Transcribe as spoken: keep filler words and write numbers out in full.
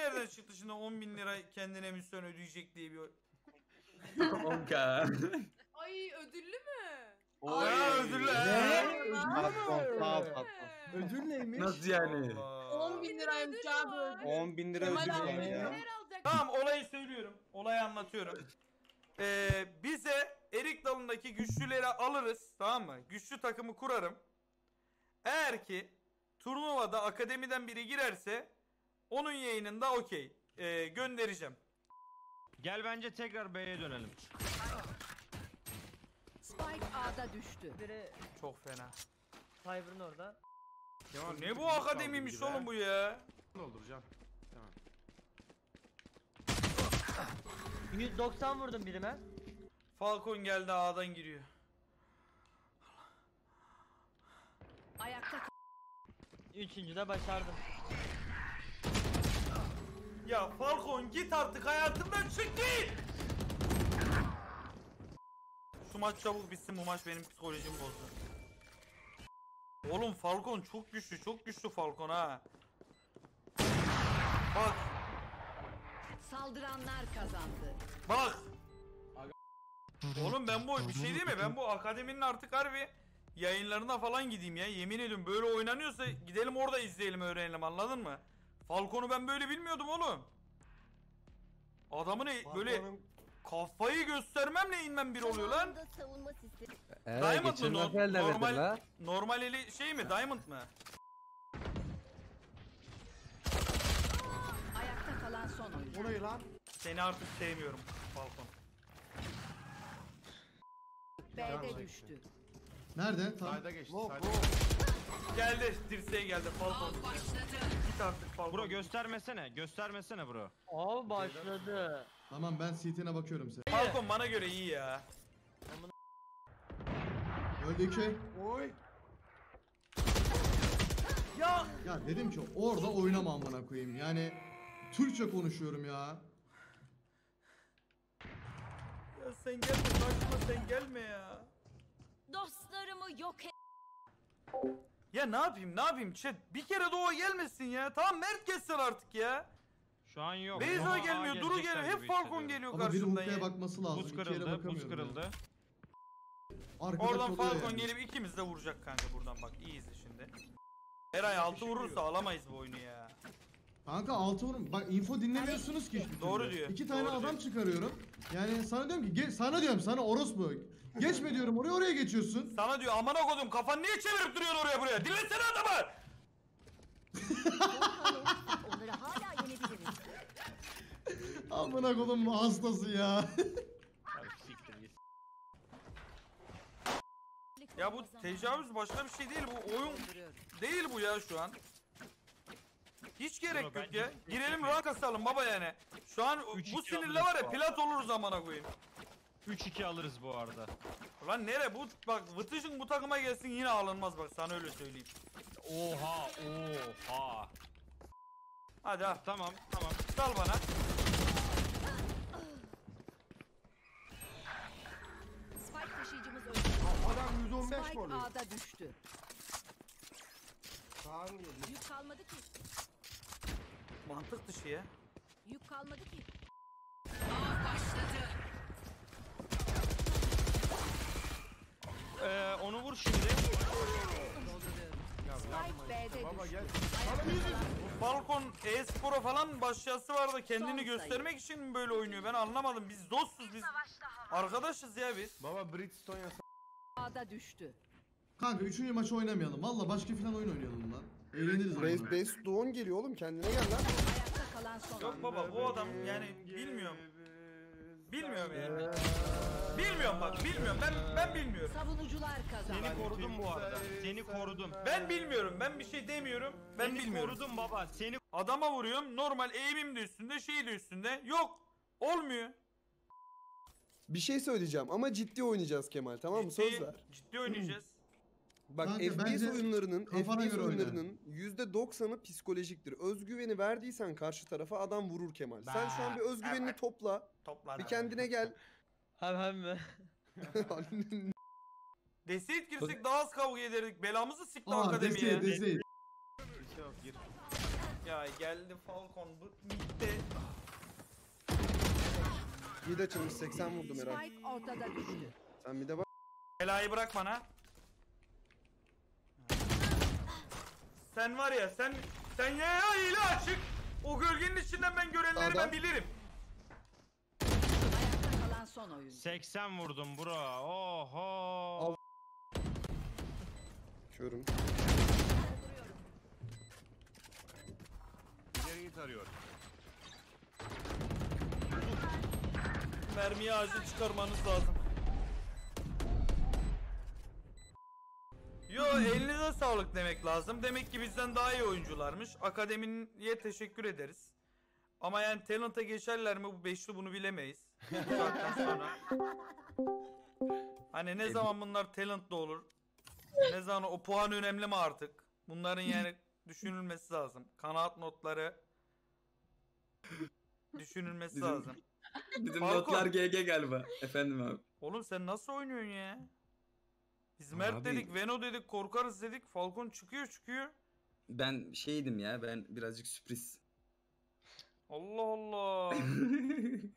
nereden çıktı şimdi on bin lira kendine misyon ödeyecek diye bir... on K. Ay ödüllü mü? Oy. Ya ödüllü. Ödül neymiş? Nasıl yani? on bin liraymış abi. on bin lira Kemal ödül abi var ya. neler alacak? Tamam olayı söylüyorum. Olayı anlatıyorum. Ee, bize Erik Dalı'ndaki güçlüleri alırız. Tamam mı? Güçlü takımı kurarım. Eğer ki turnuvada akademiden biri girerse onun yayınında okey. Ee, göndereceğim. Gel bence tekrar B'ye dönelim. Spike A'da düştü. Biri Çok fena. Cyber'ın orada. Ya ne bu akademiymiş oğlum bu ya? Dolduracağım. Tamam. yüz doksan vurdum birime. Falcon geldi A'dan giriyor. Ayakta Üçüncü de başardım. Ya Falcon git artık hayatımdan çık git. Şu maç çabuk bitsin, bu maç benim psikolojimi bozdu. Oğlum Falcon çok güçlü, çok güçlü Falcon ha. Bak. saldıranlar kazandı. Bak. Oğlum ben bu bir şey değil mi? Ben bu akademinin artık harbi yayınlarına falan gideyim ya. Yemin ediyorum böyle oynanıyorsa gidelim orada izleyelim, öğrenelim, anladın mı? Falcon'u ben böyle bilmiyordum oğlum. Adamın böyle kafayı göstermemle inmem bir oluyor lan. Eee Diamond mı? No normal, la. normal eli şey mi? Diamond mı? Ayakta kalan son oyuncu. Bu ne lan? Seni artık sevmiyorum Falcon. B'de düştü. Nerede? Tamam. Sayda geçti. Wow, Sayda. wow. Geldi, dirseğe geldi Falcon. Git artık Falcon. Bro göstermesene, göstermesene bro. Aa başladı. Tamam ben C T'ne bakıyorum sen. Falcon bana göre iyi ya. Öldü iki. Oy. Ya Ya dedim ki orada oynama amına koyayım. Yani Türkçe konuşuyorum ya. Ya sen gelme, karşıma sen gelme ya. Dostlarımı yok et. Ya ne yapayım, ne yapayım chat? Bir kere de o gelmesin ya. Tamam Mert gelsin artık ya. Şu an yok. Beyza Ama gelmiyor, A Duru gelecekler geliyor. Hep gibi Falcon hissediyorum. geliyor Ama biri karşımdan Hulk'aya ya. bakması lazım. Buz İki yere kırıldı, bakamıyorum buz ya. kırıldı. Arkada Oradan kalıyor Falcon yani. gelip ikimiz de vuracak kanka buradan, bak iyi izle şimdi. Eray altı vurursa alamayız bu oyunu ya. Kanka altı vurun. Bak info dinlemiyorsunuz ki hiçbir Doğru türlü. diyor, İki tane doğru adam diyor. çıkarıyorum. Yani sana diyorum ki ge- sana diyorum sana orospu. Geçme diyorum oraya oraya geçiyorsun. Sana diyor amına kodum kafanı niye çevirip duruyorsun oraya buraya? Dinlesene adamı! Onları hala yenebiliriz. Amına kodum hastası ya. Abi siktir git. Ya bu tecavüz başka bir şey değil, bu oyun değil bu ya şu an. Hiç gerek Bro, yok bence ya. Girelim rank kasalım baba yani. Şu an Üç bu iki sinirle alırız var ya bu plat oluruz amına koyayım. üç iki alırız bu arada. Lan nere bu bak Vıtıcın bu takıma gelsin yine alınmaz bak sana öyle söyleyeyim. Oha, oha. Hadi al. Tamam, tamam. Sal bana. Spike taşıyıcımız öldü. Adam yüz on beş mi Spike oluyor? A'da düştü. Kaan geliyor. Yük kalmadı ki. Mantık dışı ya. Yük kalmadı ki. Ee, onu vur şimdi. Spike B'de Baba düştü. gel. Falcon e-spora falan başlayası vardı kendini Son göstermek için mi böyle oynuyor ben anlamadım. Biz dostuz biz. Arkadaşız ya biz. Baba Bridgestone yasa. A'da düştü. Kanka üçüncü maçı oynamayalım. Valla başka filan oyun oynayalım lan. Eğleniriz Base, ama. base Doğan geliyor oğlum, kendine gel lan. Ayakta kalan son Yok oyuncu. baba bu adam yani bilmiyorum. Bilmiyorum yani. Bilmiyorum bak bilmiyorum ben ben bilmiyorum. Savunucular kazandı. Seni korudum bu arada. Seni korudum. Ben bilmiyorum ben bir şey demiyorum. Ben Seni bilmiyorum. korudum baba. Seni Adama vuruyorum normal eğimim de üstünde şey de üstünde. Yok olmuyor. Bir şey söyleyeceğim ama ciddi oynayacağız Kemal, tamam mı? Söz ver. Ciddi oynayacağız. Bak Kanka, F P bence S oyunlarının, kafana F P S göre oyna. oyunlarının yüzde doksanı psikolojiktir. Özgüveni verdiysen karşı tarafa adam vurur Kemal. Sen şu an bir özgüvenini Evet. topla. Toplar. Bir kendine gel. Hem hem mi? Deseyit girsek daha az kavga ederdik. Belamızı sikti Aa akademiye. desey desey. Yok gir. Ya geldi Falcon bu bitti. Mid açılmış seksen vurdum herhalde. Spike ortada düştü. Sen mid'e bak. Belayı bırak bana. Sen var ya sen sen ya ya hile açık. O gölgenin içinden ben görenleri Adam. ben bilirim. Ayakta kalan son oyuncu. seksen vurdum bro. Oho. Al. Körüm. İleriyi tarıyorum. Mermiyi acil çıkarmanız lazım. Yo elinize sağlık demek lazım. Demek ki bizden daha iyi oyuncularmış. Akademiye teşekkür ederiz. Ama yani talent'a geçerler mi bu beşli bunu bilemeyiz. Bu saatten sonra. Hani ne zaman bunlar talent'lı olur? Ne zaman o puan önemli mi artık? Bunların yani düşünülmesi lazım. Kanaat notları düşünülmesi Bizim- lazım. Bizim Falcon. notlar G G galiba. Efendim abi. Oğlum sen nasıl oynuyorsun ya? Biz Mert Abi- dedik, Veno dedik, korkarız dedik. Falcon çıkıyor çıkıyor. Ben şeydim ya ben birazcık sürpriz. Allah Allah.